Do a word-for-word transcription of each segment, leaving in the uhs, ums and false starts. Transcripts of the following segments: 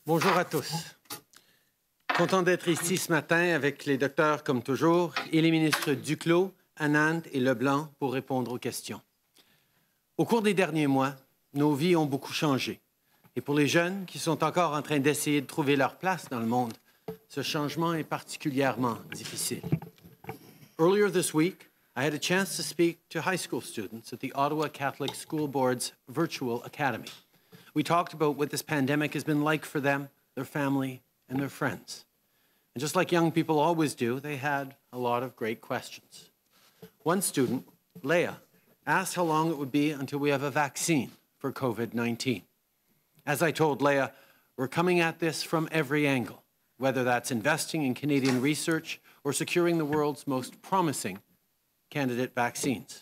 Bonjour à tous. Content d'être ici ce matin avec les docteurs, comme toujours, et les ministres Duclos, Anand et Leblanc pour répondre aux questions. Au cours des derniers mois, nos vies ont beaucoup changé. Et pour les jeunes qui sont encore en train d'essayer de trouver leur place dans le monde, ce changement est particulièrement difficile. Earlier this week, I had a chance to speak to high school students at the Ottawa Catholic School Board's Virtual Academy. We talked about what this pandemic has been like for them, their family, and their friends. And just like young people always do, they had a lot of great questions. One student, Leah, asked how long it would be until we have a vaccine for COVID nineteen. As I told Leah, we're coming at this from every angle, whether that's investing in Canadian research or securing the world's most promising candidate vaccines.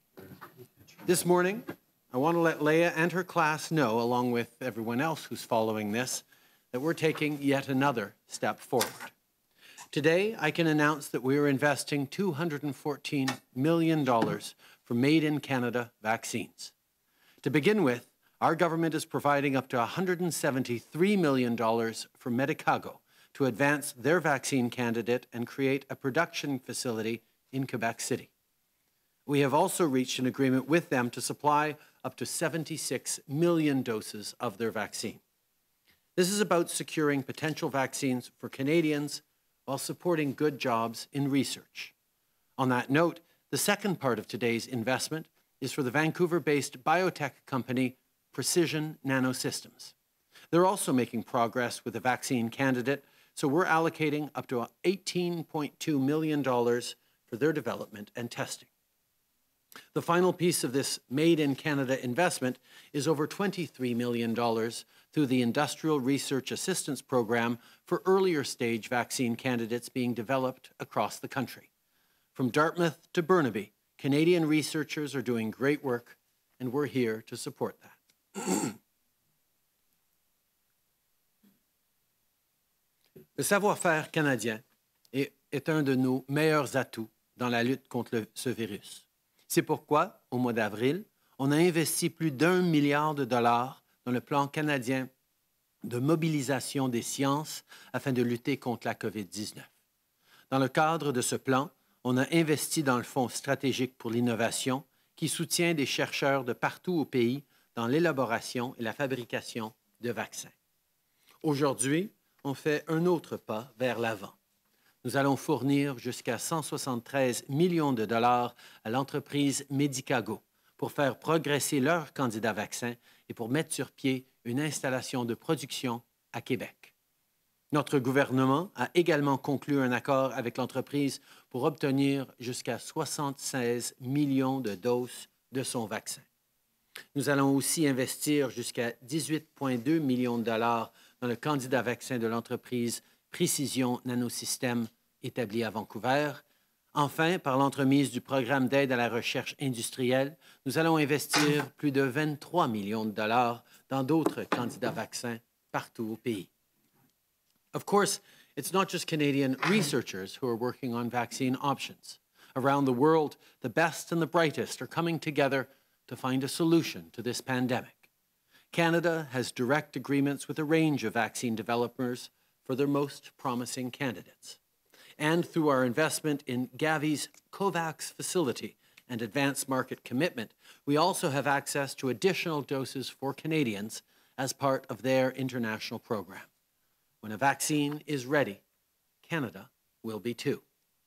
This morning, I want to let Leah and her class know, along with everyone else who's following this, that we're taking yet another step forward. Today, I can announce that we are investing two hundred fourteen million dollars for Made in Canada vaccines. To begin with, our government is providing up to one hundred seventy-three million dollars for Medicago to advance their vaccine candidate and create a production facility in Quebec City. We have also reached an agreement with them to supply up to seventy-six million doses of their vaccine. This is about securing potential vaccines for Canadians while supporting good jobs in research. On that note, the second part of today's investment is for the Vancouver-based biotech company Precision Nanosystems. They're also making progress with a vaccine candidate, so we're allocating up to eighteen point two million dollars for their development and testing. The final piece of this Made in Canada investment is over twenty-three million dollars through the Industrial Research Assistance Program for earlier stage vaccine candidates being developed across the country. From Dartmouth to Burnaby, Canadian researchers are doing great work, and we're here to support that. Le savoir-faire canadien est, est un de nos meilleurs atouts dans la lutte contre le, ce virus. C'est pourquoi, au mois d'avril, on a investi plus d'un milliard de dollars dans le plan canadien de mobilisation des sciences afin de lutter contre la COVID dix-neuf. Dans le cadre de ce plan, on a investi dans le Fonds stratégique pour l'innovation qui soutient des chercheurs de partout au pays dans l'élaboration et la fabrication de vaccins. Aujourd'hui, on fait un autre pas vers l'avant. Nous allons fournir jusqu'à cent soixante-treize millions de dollars à l'entreprise Medicago pour faire progresser leur candidat vaccin et pour mettre sur pied une installation de production à Québec. Notre gouvernement a également conclu un accord avec l'entreprise pour obtenir jusqu'à soixante-seize millions de doses de son vaccin. Nous allons aussi investir jusqu'à dix-huit virgule deux millions de dollars dans le candidat vaccin de l'entreprise Précision Nanosystème établie à Vancouver. Enfin, par l'entremise du programme d'aide à la recherche industrielle, nous allons investir plus de vingt-trois millions de dollars dans d'autres candidats vaccins partout au pays. Of course, it's not just Canadian researchers who are working on vaccine options. Around the world, the best and the brightest are coming together to find a solution to this pandemic. Canada has direct agreements with a range of vaccine developers for their most promising candidates. And through our investment in Gavi's COVAX facility and advanced market commitment, we also have access to additional doses for Canadians as part of their international program. When a vaccine is ready, Canada will be too.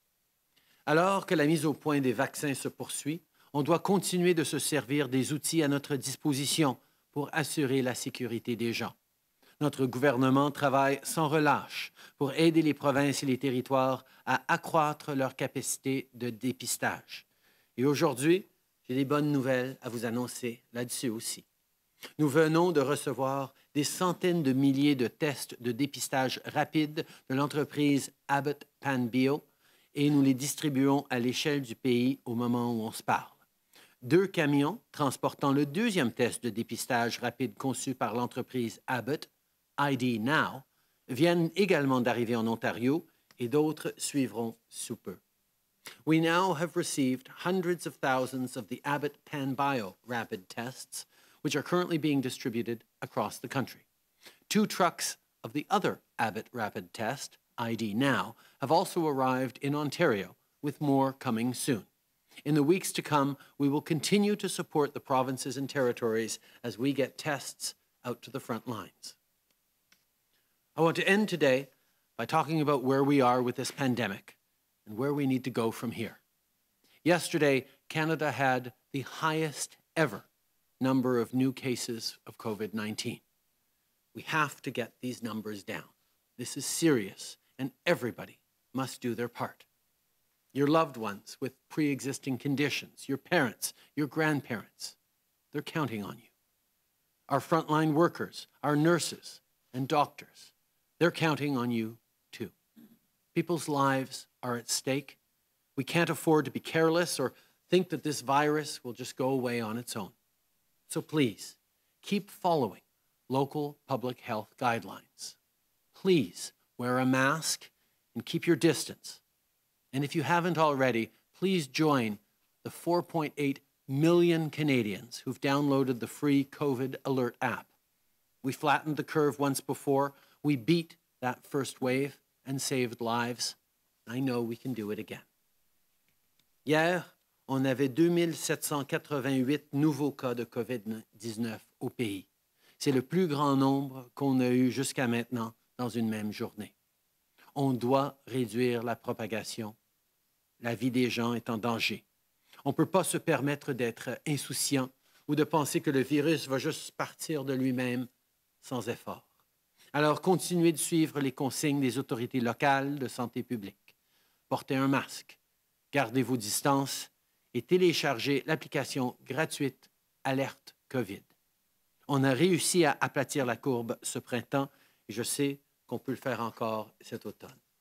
Alors que la mise au point des vaccins se poursuit, on doit continuer de se servir des outils à notre disposition pour assurer la sécurité des gens. Notre gouvernement travaille sans relâche pour aider les provinces et les territoires à accroître leur capacité de dépistage. Et aujourd'hui, j'ai des bonnes nouvelles à vous annoncer là-dessus aussi. Nous venons de recevoir des centaines de milliers de tests de dépistage rapide de l'entreprise Abbott PanBio et nous les distribuons à l'échelle du pays au moment où on se parle. Deux camions transportant le deuxième test de dépistage rapide conçu par l'entreprise Abbott, I D Now, viennent également d'arriver en Ontario et d'autres suivront sous peu. We now have received hundreds of thousands of the Abbott PanBio rapid tests, which are currently being distributed across the country. Two trucks of the other Abbott rapid test, I D Now, have also arrived in Ontario, with more coming soon. In the weeks to come, we will continue to support the provinces and territories as we get tests out to the front lines. I want to end today by talking about where we are with this pandemic and where we need to go from here. Yesterday, Canada had the highest ever number of new cases of COVID nineteen. We have to get these numbers down. This is serious, and everybody must do their part. Your loved ones with pre-existing conditions, your parents, your grandparents, they're counting on you. Our frontline workers, our nurses and doctors, they're counting on you too. People's lives are at stake. We can't afford to be careless or think that this virus will just go away on its own. So please, keep following local public health guidelines. Please wear a mask and keep your distance. And if you haven't already, please join the four point eight million Canadians who've downloaded the free COVID Alert app. We flattened the curve once before. We beat that first wave and saved lives. I know we can do it again. Hier, on avait deux mille sept cent quatre-vingt-huit nouveaux cas de COVID dix-neuf au pays. C'est le plus grand nombre qu'on a eu jusqu'à maintenant dans une même journée. On doit réduire la propagation. La vie des gens est en danger. On ne peut pas se permettre d'être insouciant ou de penser que le virus va juste partir de lui-même sans effort. Alors, continuez de suivre les consignes des autorités locales de santé publique. Portez un masque, gardez vos distances et téléchargez l'application gratuite Alerte COVID. On a réussi à aplatir la courbe ce printemps et je sais qu'on peut le faire encore cet automne.